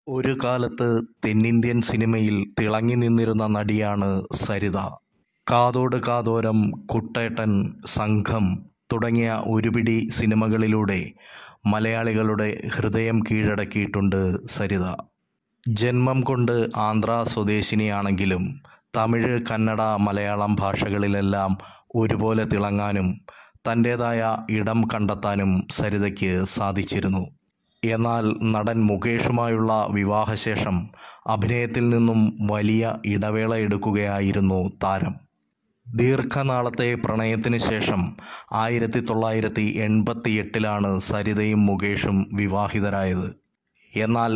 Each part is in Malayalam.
ഒരു കാലത്ത് തെന്നിന്ത്യൻ സിനിമയിൽ തിളങ്ങി നിന്നിരുന്ന നടിയാണ് സരിത. കാതോട് കാതോരം, കുട്ടേട്ടൻ, സംഘം തുടങ്ങിയ ഒരുപിടി സിനിമകളിലൂടെ മലയാളികളുടെ ഹൃദയം കീഴടക്കിയിട്ടുണ്ട് സരിത. ജന്മം കൊണ്ട് ആന്ധ്ര സ്വദേശിനിയാണെങ്കിലും തമിഴ്, കന്നഡ, മലയാളം ഭാഷകളിലെല്ലാം ഒരുപോലെ തിളങ്ങാനും തൻ്റേതായ ഇടം കണ്ടെത്താനും സരിതയ്ക്ക് സാധിച്ചിരുന്നു. എന്നാൽ നടൻ മുകേഷുമായുള്ള വിവാഹശേഷം അഭിനയത്തിൽ നിന്നും വലിയ ഇടവേള എടുക്കുകയായിരുന്നു താരം. ദീർഘനാളത്തെ പ്രണയത്തിന് ശേഷം 1988 സരിതയും മുകേഷും വിവാഹിതരായത്. എന്നാൽ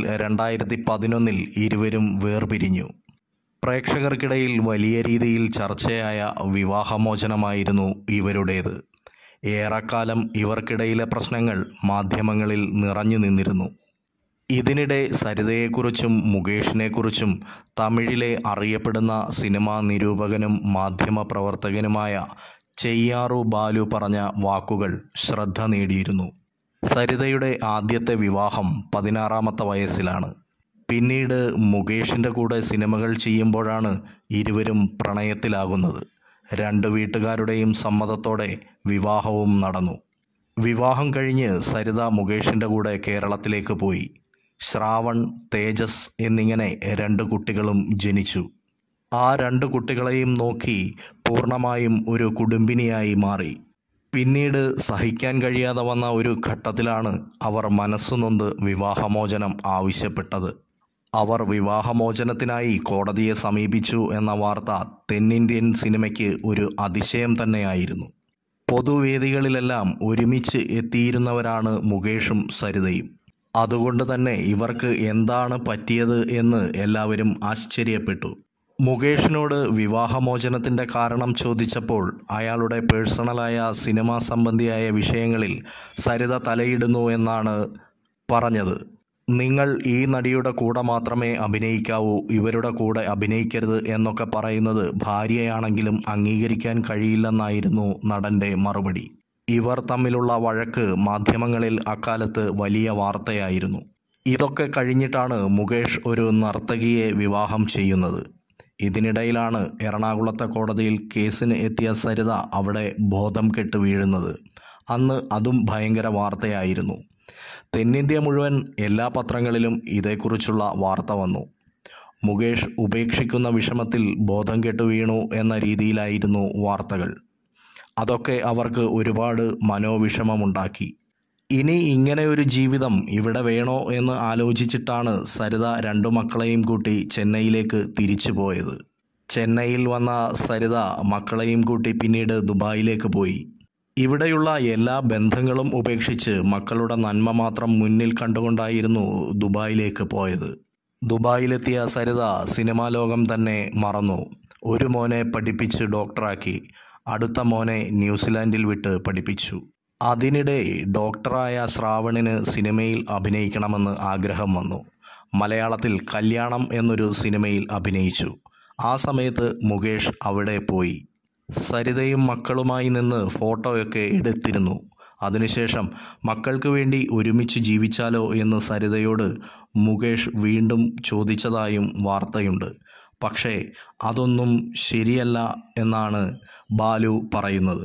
2011 ഇരുവരും വേർപിരിഞ്ഞു. പ്രേക്ഷകർക്കിടയിൽ വലിയ രീതിയിൽ ചർച്ചയായ വിവാഹമോചനമായിരുന്നു ഇവരുടേത്. ഏറെക്കാലം ഇവർക്കിടയിലെ പ്രശ്നങ്ങൾ മാധ്യമങ്ങളിൽ നിറഞ്ഞു നിന്നിരുന്നു. ഇതിനിടെ സരിതയെക്കുറിച്ചും മുകേഷിനെക്കുറിച്ചും തമിഴിലെ അറിയപ്പെടുന്ന സിനിമാ നിരൂപകനും മാധ്യമപ്രവർത്തകനുമായ ചെയ്യാറു ബാലു പറഞ്ഞ വാക്കുകൾ ശ്രദ്ധ നേടിയിരുന്നു. സരിതയുടെ ആദ്യത്തെ വിവാഹം 16ാമത്തെ വയസ്സിലാണ്. പിന്നീട് മുകേഷിൻ്റെ കൂടെ സിനിമകൾ ചെയ്യുമ്പോഴാണ് ഇരുവരും പ്രണയത്തിലാകുന്നത്. രണ്ട് വീട്ടുകാരുടെയും സമ്മതത്തോടെ വിവാഹവും നടന്നു. വിവാഹം കഴിഞ്ഞ് സരിത മുകേഷിൻ്റെ കൂടെ കേരളത്തിലേക്ക് പോയി. ശ്രാവൺ, തേജസ് എന്നിങ്ങനെ 2 കുട്ടികളും ജനിച്ചു. ആ 2 കുട്ടികളെയും നോക്കി പൂർണ്ണമായും ഒരു കുടുംബിനിയായി മാറി. പിന്നീട് സഹിക്കാൻ കഴിയാതെ വന്ന ഒരു ഘട്ടത്തിലാണ് അവർ മനസ്സുനൊന്ത് വിവാഹമോചനം ആവശ്യപ്പെട്ടത്. അവർ വിവാഹമോചനത്തിനായി കോടതിയെ സമീപിച്ചു എന്ന വാർത്ത തെന്നിന്ത്യൻ സിനിമയ്ക്ക് ഒരു അതിശയം തന്നെയായിരുന്നു. പൊതുവേദികളിലെല്ലാം ഒരുമിച്ച് എത്തിയിരുന്നവരാണ് മുകേഷും സരിതയും. അതുകൊണ്ട് തന്നെ ഇവർക്ക് എന്താണ് പറ്റിയത് എന്ന് എല്ലാവരും ആശ്ചര്യപ്പെട്ടു. മുകേഷിനോട് വിവാഹമോചനത്തിൻ്റെ കാരണം ചോദിച്ചപ്പോൾ അയാളുടെ പേഴ്സണലായ സിനിമാ സംബന്ധിയായ വിഷയങ്ങളിൽ സരിത തലയിടുന്നു എന്നാണ് പറഞ്ഞത്. നിങ്ങൾ ഈ നടിയുടെ കൂടെ മാത്രമേ അഭിനയിക്കാവൂ, ഇവരുടെ കൂടെ അഭിനയിക്കരുത് എന്നൊക്കെ പറയുന്നത് ഭാര്യയാണെങ്കിലും അംഗീകരിക്കാൻ കഴിയില്ലെന്നായിരുന്നു നടൻ്റെ മറുപടി. ഇവർ തമ്മിലുള്ള വഴക്ക് മാധ്യമങ്ങളിൽ അക്കാലത്ത് വലിയ വാർത്തയായിരുന്നു. ഇതൊക്കെ കഴിഞ്ഞിട്ടാണ് മുകേഷ് ഒരു നർത്തകിയെ വിവാഹം ചെയ്യുന്നത്. ഇതിനിടയിലാണ് എറണാകുളത്തെ കോടതിയിൽ കേസിന് എത്തിയ സരിത അവിടെ ബോധം കെട്ട് വീഴുന്നത്. അന്ന് അതും ഭയങ്കര വാർത്തയായിരുന്നു. തെന്നിന്ത്യ മുഴുവൻ എല്ലാ പത്രങ്ങളിലും ഇതേക്കുറിച്ചുള്ള വാർത്ത വന്നു. മുകേഷ് ഉപേക്ഷിക്കുന്ന വിഷമത്തിൽ ബോധം കെട്ട് വീണു എന്ന രീതിയിലായിരുന്നു വാർത്തകൾ. അതൊക്കെ അവർക്ക് ഒരുപാട് മനോവിഷമമുണ്ടാക്കി. ഇനി ഇങ്ങനെ ഒരു ജീവിതം ഇവിടെ വേണോ എന്ന് ആലോചിച്ചിട്ടാണ് സരിത 2 മക്കളെയും കൂട്ടി ചെന്നൈയിലേക്ക് തിരിച്ചു പോയത്. ചെന്നൈയിൽ വന്ന സരിത മക്കളെയും കൂട്ടി പിന്നീട് ദുബായിലേക്ക് പോയി. ഇവിടെയുള്ള എല്ലാ ബന്ധങ്ങളും ഉപേക്ഷിച്ച് മക്കളുടെ നന്മ മാത്രം മുന്നിൽ കണ്ടുകൊണ്ടായിരുന്നു ദുബായിലേക്ക് പോയത്. ദുബായിലെത്തിയ സരിത സിനിമാ ലോകം തന്നെ മറന്നു. ഒരു മോനെ പഠിപ്പിച്ച് ഡോക്ടറാക്കി, അടുത്ത മോനെ ന്യൂസിലാൻഡിൽ വിട്ട് പഠിപ്പിച്ചു. അതിനിടെ ഡോക്ടറായ ശ്രാവണിന് സിനിമയിൽ അഭിനയിക്കണമെന്ന് ആഗ്രഹം വന്നു. മലയാളത്തിൽ കല്യാണം എന്നൊരു സിനിമയിൽ അഭിനയിച്ചു. ആ സമയത്ത് മുകേഷ് അവിടെ പോയി. സരിതയും മക്കളുമായി നിന്ന് ഫോട്ടോയൊക്കെ എടുത്തിരുന്നു. അതിനുശേഷം മക്കൾക്ക് വേണ്ടി ഒരുമിച്ച് ജീവിച്ചാലോ എന്ന് സരിതയോട് മുകേഷ് വീണ്ടും ചോദിച്ചതായും വാർത്തയുണ്ട്. പക്ഷേ അതൊന്നും ശരിയല്ല എന്നാണ് ബാലു പറയുന്നത്.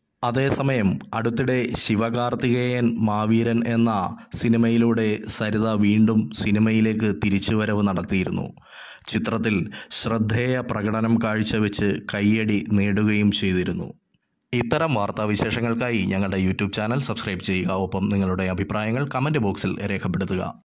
അതേസമയം അടുത്തിടെ ശിവകാർത്തികേയൻ മാവീരൻ എന്ന സിനിമയിലൂടെ സരിത വീണ്ടും സിനിമയിലേക്ക് തിരിച്ചുവരവ് നടത്തിയിരുന്നു. ചിത്രത്തിൽ ശ്രദ്ധേയ പ്രകടനം കാഴ്ചവെച്ച് കയ്യടി നേടുകയും ചെയ്തിരുന്നു. ഇത്തരം വാർത്താവിശേഷങ്ങൾക്കായി ഞങ്ങളുടെ യൂട്യൂബ് ചാനൽ സബ്സ്ക്രൈബ് ചെയ്യുക. ഒപ്പം നിങ്ങളുടെ അഭിപ്രായങ്ങൾ കമൻറ്റ് ബോക്സിൽ രേഖപ്പെടുത്തുക.